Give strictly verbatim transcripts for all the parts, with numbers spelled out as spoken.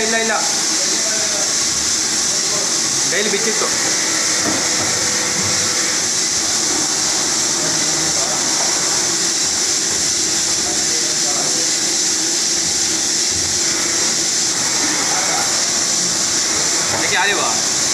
ಇಲ್ಲ ಇಲ್ಲ ಡೈಲಿ ಬಿಚ್ಚಿತ್ತು. ಅದಕ್ಕೆ ಆಲಿವಾ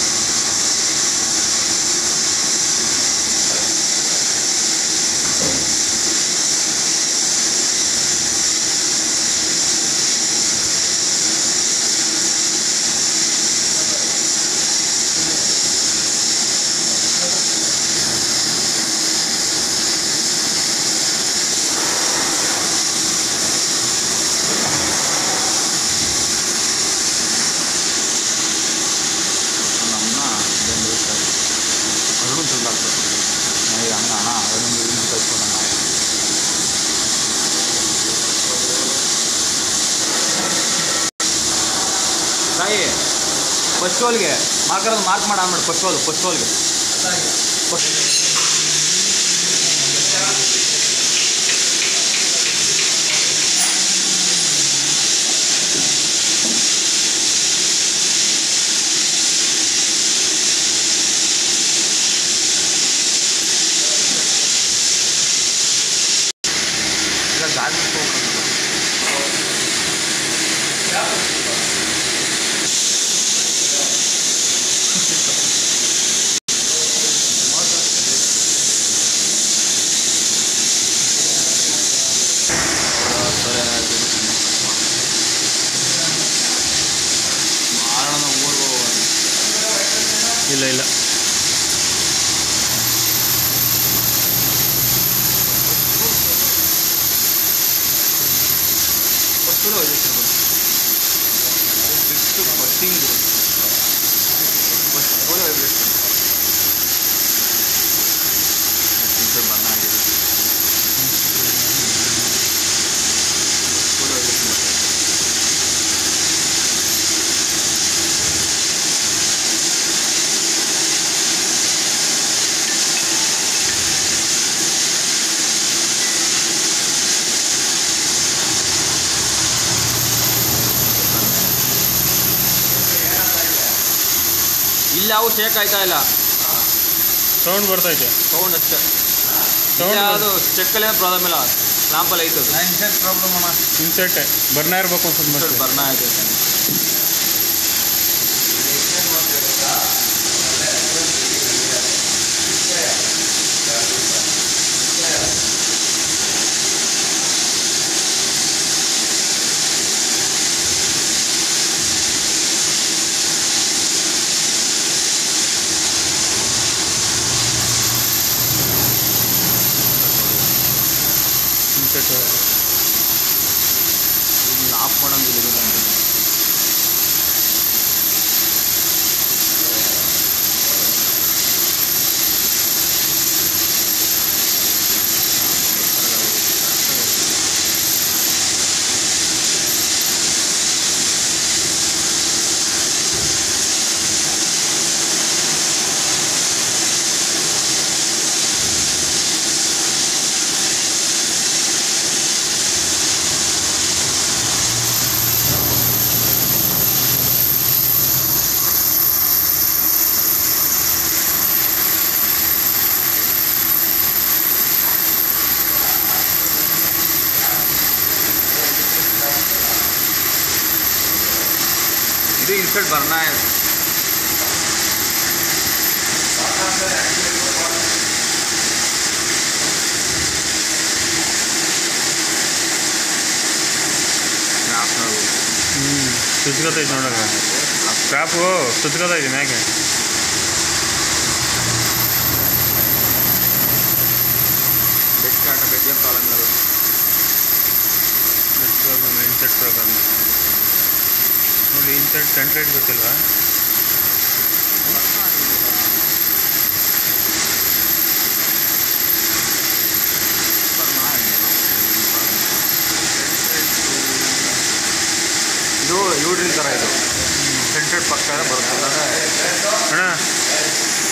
ಸಾಯಿ ಫಸ್ಟ್ ಹೋಲ್ಗೆ ಮಾರ್ಕರ್ ಮಾರ್ಕ್ ಮಾಡಿ ಆನ್ಬಿಡು. ಫಸ್ಟ್ ಹೋಲ್ ಫಸ್ಟ್ ಹೋಲ್ಗೆ ಫಸ್ಟ್ ಈಗ ಗಾಡಿ ಇಲ್ಲ ಇಲ್ಲ ಬಿಟ್ಟು ಬಸ್ಸಿಂಗ್ ಬಸ್ ಬಣ್ಣ ಆಗಿದೆ. ಇಲ್ಲ ಅವು ಶೇಕ್ ಆಯ್ತಾ ಇಲ್ಲ, ಸೌಂಡ್ ಬರ್ತೈತೆ. ಸೌಂಡ್ ಅಷ್ಟೇ. ಅದು ಚೆಕ್ಕಲ್ಲೇ ಪ್ರಾಬ್ಲಮ್ ಇಲ್ಲ, ಲ್ಯಾಂಪಲ್ಲಿ ಐತದು ಇನ್ಸೆಟ್ ಪ್ರಾಬ್ಲಮ್ ಅಣ್ಣ. ಇನ್ಸೆಟ್ ಬರ್ನ ಇರ್ಬೇಕು ಅನ್ಸುತ್ತೆ. ಬರ್ನ ಆಯ್ತು. ಆಫ್ ಮಾಡೋಂಗಿಲ್ಲ. ಇದು ಇನ್ಸರ್ಟ್ ಬರ್ನಾ है. ಹ್ಞೂ ಸುಚ್ಕೋತೈತೆ ನೋಡೋಣ. ಸ್ಕ್ರಾಪು ಸುಚ್ಕೋತೈತೆ ಮ್ಯಾಗೆ. ಬೆಸ್ಟ್ ಕಾಟ ಬೆಸ್ಟ್ ಏನು ಪ್ರಾಬ್ಲಮ್ ಇಲ್ಲ. ಬೆಸ್ಟ್ ಪ್ರಾಬ್ಲಮ್ ಇನ್ಸೆಟ್ ಪ್ರಾಬ್ಲಮ್ ನೋಡಿ. ಇನ್ಸೆಟ್ ಸೆಂಟ್ರೇಟ್ ಗೊತ್ತಿಲ್ವಾ? ಇದು ಯೂಡ್ರಿಲ್ ಥರ ಇದು ಸೆಂಟ್ರೇಟ್ ಪಕ್ಕ ಬರುತ್ತೆ ಅಣ್ಣ.